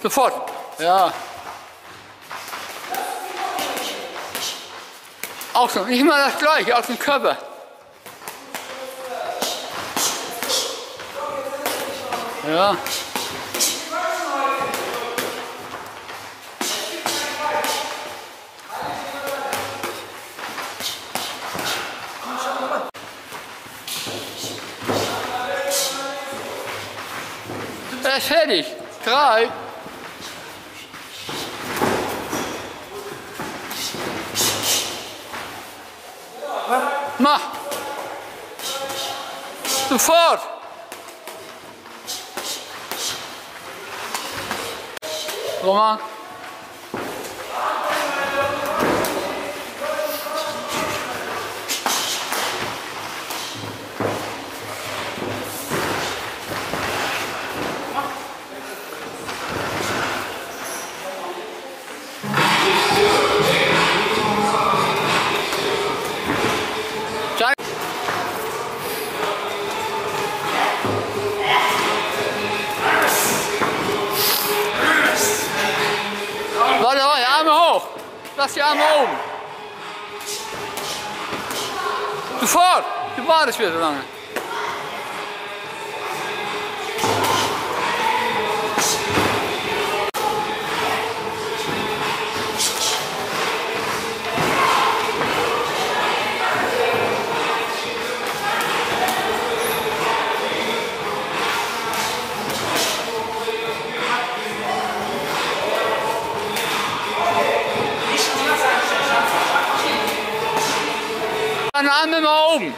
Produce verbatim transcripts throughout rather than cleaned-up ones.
Sofort. Ja. Auch so, nicht immer das Gleiche, aus dem Körper. Ja. Er ist fertig. Drei. Mach. Sofort. Roman. Warte, warte, Arme hoch. Lass die Arme oben. Sofort. Du wartest wieder so lange. Deine Arme mal oben.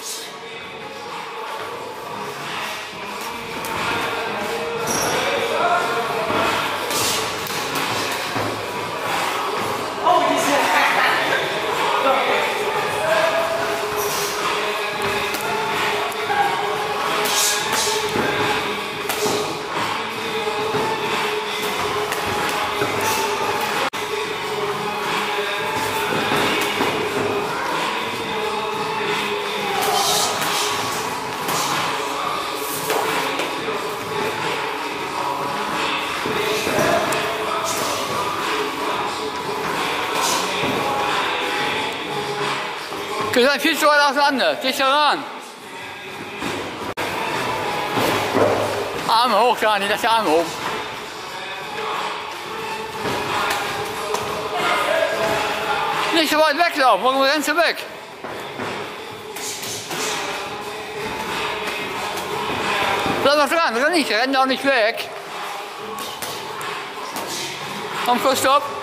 Wir sind viel zu weit auseinander. Dichter ran. Arme hoch, Dani, lass die Arme oben. Nicht so weit weglaufen, warum rennst du weg? Bleib doch dran, renn nicht, renn doch nicht weg. Komm, kurz, stopp.